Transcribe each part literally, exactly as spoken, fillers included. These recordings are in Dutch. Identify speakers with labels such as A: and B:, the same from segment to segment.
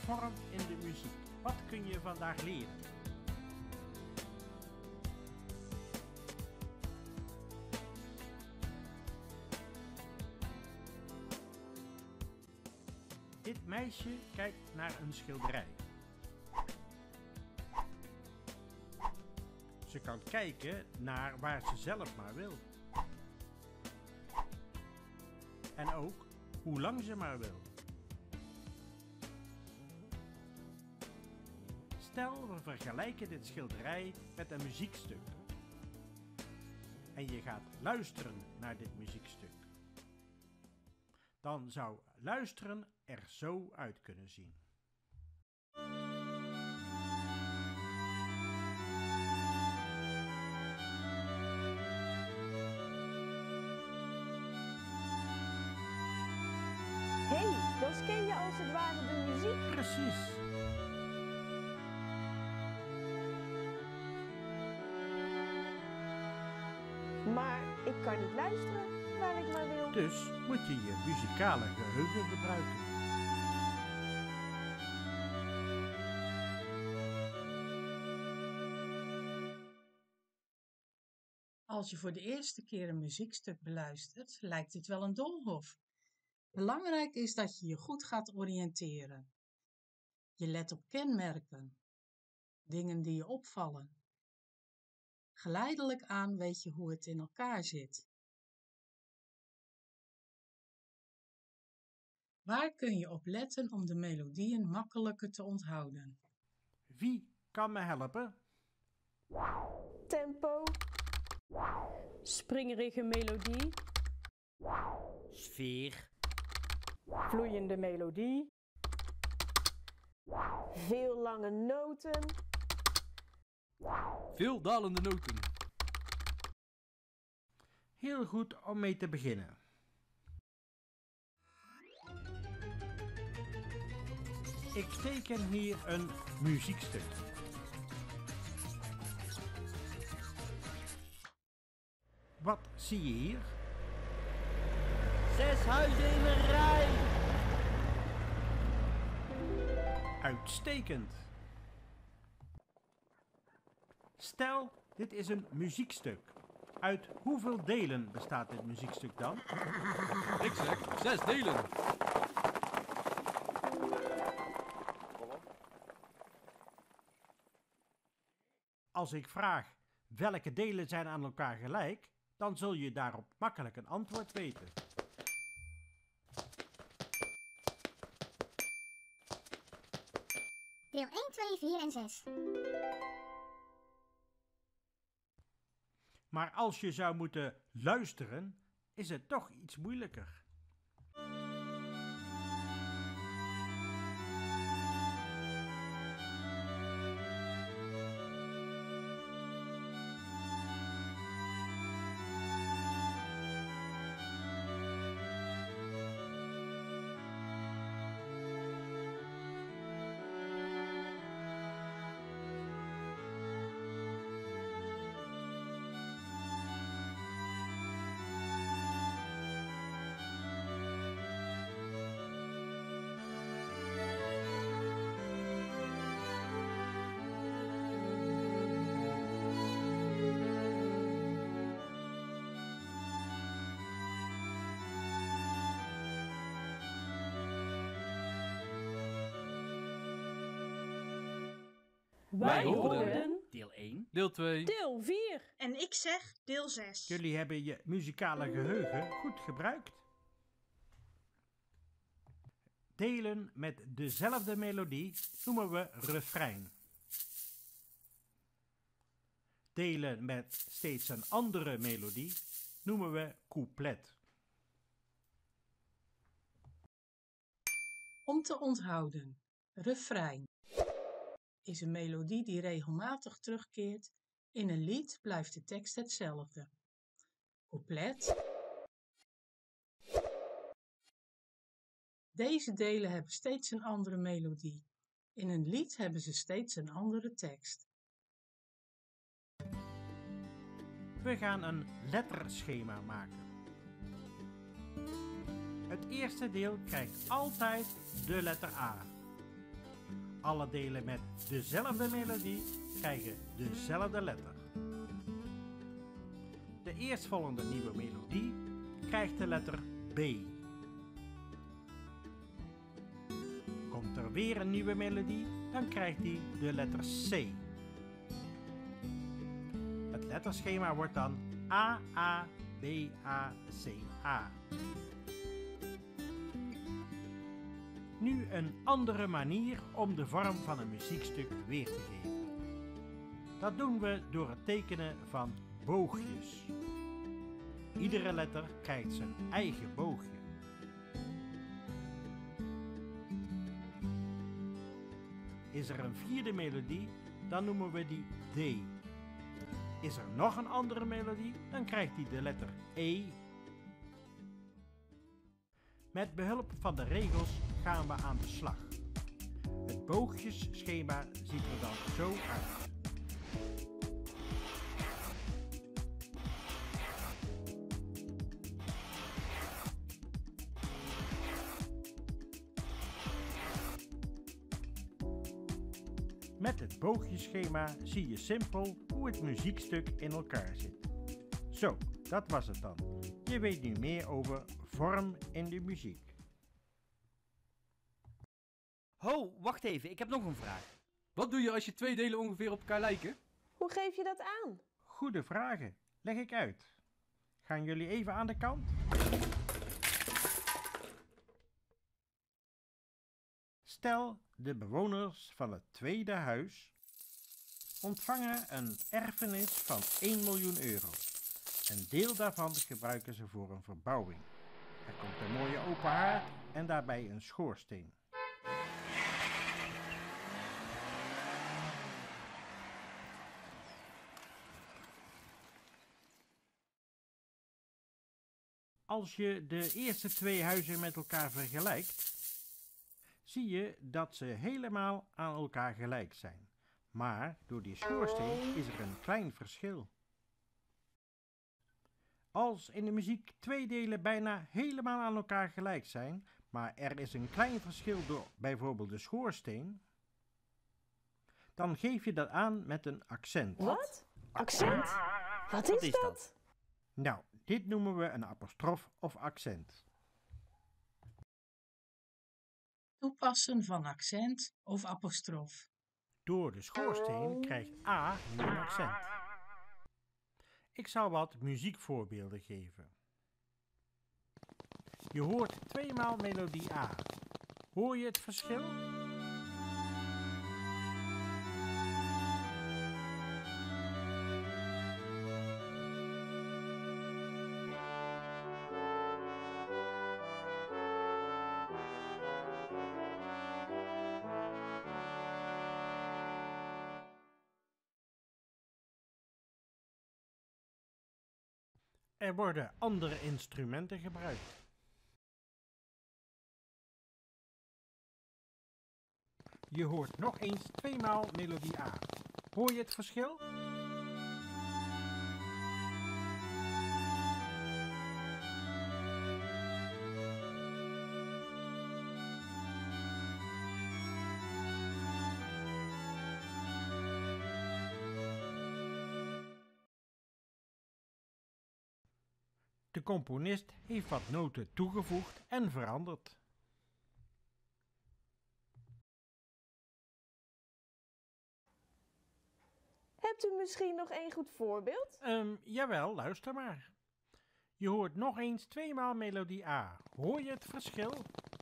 A: vorm in de muziek. Wat kun je vandaag leren? Dit meisje kijkt naar een schilderij. Ze kan kijken naar waar ze zelf maar wil. En ook hoe lang ze maar wil. Stel, we vergelijken dit schilderij met een muziekstuk. En je gaat luisteren naar dit muziekstuk. Dan zou luisteren er zo uit kunnen zien.
B: Hé, hey, dan scan je als het ware de muziek.
A: Precies.
B: Maar ik kan niet luisteren waar ik maar wil.
A: Dus moet je je muzikale geheugen gebruiken.
C: Als je voor de eerste keer een muziekstuk beluistert, lijkt het wel een doolhof. Belangrijk is dat je je goed gaat oriënteren. Je let op kenmerken, dingen die je opvallen. Geleidelijk aan weet je hoe het in elkaar zit. Waar kun je op letten om de melodieën makkelijker te onthouden?
A: Wie kan me helpen?
B: Tempo. Springerige melodie.
A: Sfeer.
B: Vloeiende melodie. Veel lange noten.
D: Veel dalende noten.
A: Heel goed om mee te beginnen. Ik teken hier een muziekstuk. Wat zie je hier?
E: Zes huizen in een rij.
A: Uitstekend. Stel, dit is een muziekstuk. Uit hoeveel delen bestaat dit muziekstuk dan?
D: Ik zeg zes delen.
A: Als ik vraag welke delen zijn aan elkaar gelijk, dan zul je daarop makkelijk een antwoord weten.
F: Deel één, twee, vier en zes.
A: Maar als je zou moeten luisteren, is het toch iets moeilijker.
D: Wij hoorden
E: Deel één.
D: deel twee.
B: Deel vier.
G: En ik zeg deel zes.
A: Jullie hebben je muzikale geheugen goed gebruikt. Delen met dezelfde melodie noemen we refrein. Delen met steeds een andere melodie noemen we couplet.
C: Om te onthouden. Refrein is een melodie die regelmatig terugkeert. In een lied blijft de tekst hetzelfde. Couplet. Deze delen hebben steeds een andere melodie. In een lied hebben ze steeds een andere tekst.
A: We gaan een letterschema maken. Het eerste deel krijgt altijd de letter A. Alle delen met dezelfde melodie krijgen dezelfde letter. De eerstvolgende nieuwe melodie krijgt de letter B. Komt er weer een nieuwe melodie, dan krijgt die de letter C. Het letterschema wordt dan A A B A C A. Nu een andere manier om de vorm van een muziekstuk weer te geven. Dat doen we door het tekenen van boogjes. Iedere letter krijgt zijn eigen boogje. Is er een vierde melodie, dan noemen we die D. Is er nog een andere melodie, dan krijgt die de letter E. Met behulp van de regels gaan we aan de slag. Het boogjesschema ziet er dan zo uit. Met het boogjeschema zie je simpel hoe het muziekstuk in elkaar zit. Zo, dat was het dan. Je weet nu meer over vorm in de muziek.
E: Ho, wacht even, ik heb nog een vraag.
D: Wat doe je als je twee delen ongeveer op elkaar lijken?
B: Hoe geef je dat aan?
A: Goede vragen, leg ik uit. Gaan jullie even aan de kant? Stel, de bewoners van het tweede huis ontvangen een erfenis van één miljoen euro. Een deel daarvan gebruiken ze voor een verbouwing. Er komt een mooie open haard en daarbij een schoorsteen. Als je de eerste twee huizen met elkaar vergelijkt, zie je dat ze helemaal aan elkaar gelijk zijn. Maar door die schoorsteen is er een klein verschil. Als in de muziek twee delen bijna helemaal aan elkaar gelijk zijn, maar er is een klein verschil door bijvoorbeeld de schoorsteen, dan geef je dat aan met een accent.
B: Wat? Accent? Wat
E: Wat
B: is
E: is
B: dat?
E: dat?
A: Nou, dit noemen we een apostrof of accent.
C: Toepassen van accent of apostrof.
A: Door de schoorsteen krijgt A nu een accent. Ik zal wat muziekvoorbeelden geven. Je hoort tweemaal melodie A. Hoor je het verschil? Er worden andere instrumenten gebruikt. Je hoort nog eens tweemaal melodie A. Hoor je het verschil? De componist heeft wat noten toegevoegd en veranderd.
B: Hebt u misschien nog één goed voorbeeld?
A: Um, jawel, luister maar. Je hoort nog eens tweemaal melodie A. Hoor je het verschil?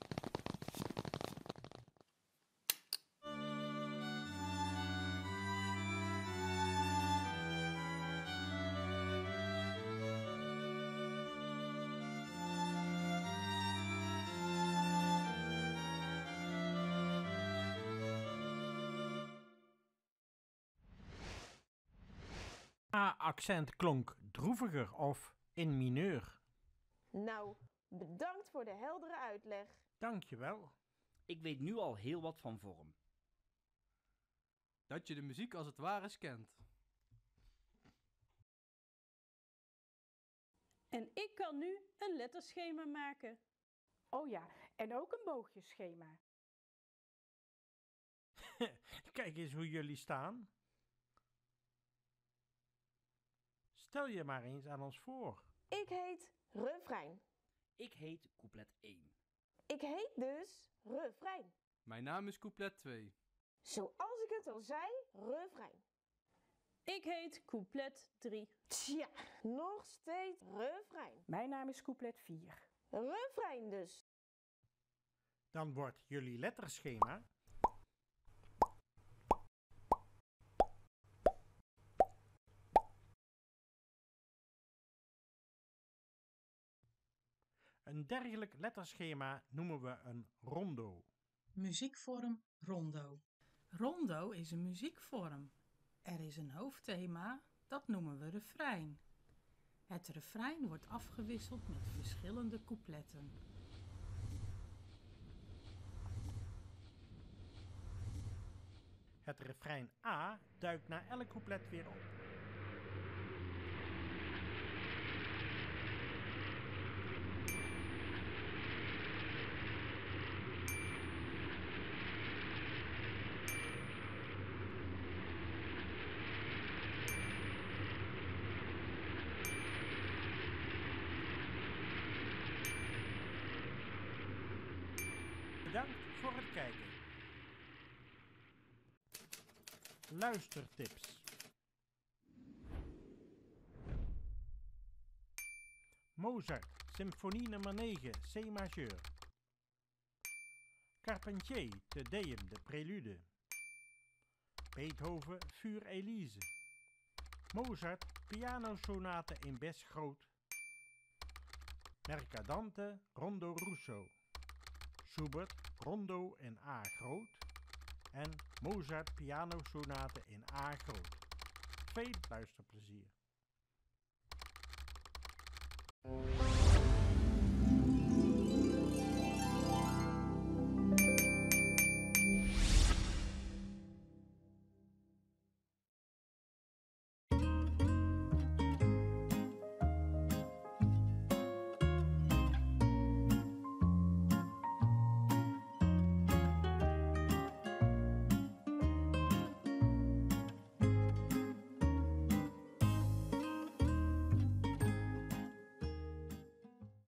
A: A-accent klonk droeviger of in mineur.
B: Nou, bedankt voor de heldere uitleg.
A: Dankjewel.
E: Ik weet nu al heel wat van vorm.
D: Dat je de muziek als het ware scant.
H: En ik kan nu een letterschema maken.
I: Oh ja, en ook een boogjeschema.
A: Kijk eens hoe jullie staan. Stel je maar eens aan ons voor.
B: Ik heet refrein.
E: Ik heet couplet één.
B: Ik heet dus refrein.
D: Mijn naam is couplet twee.
B: Zoals ik het al zei, refrein.
H: Ik heet couplet drie.
B: Tja, nog steeds refrein.
I: Mijn naam is couplet vier.
B: Refrein dus.
A: Dan wordt jullie letterschema een dergelijk letterschema noemen we een rondo.
C: Muziekvorm rondo. Rondo is een muziekvorm. Er is een hoofdthema, dat noemen we refrein. Het refrein wordt afgewisseld met verschillende coupletten.
A: Het refrein A duikt na elk couplet weer op. Bedankt voor het kijken. Luistertips. Mozart, Symfonie nummer negen, C majeur. Carpentier, Te Deum, de prelude. Beethoven, Für Elise. Mozart, pianosonate in Bes groot. Mercadante, Rondo Russo. Schubert, Rondo in A groot. En Mozart pianosonate in A groot. Veel luisterplezier.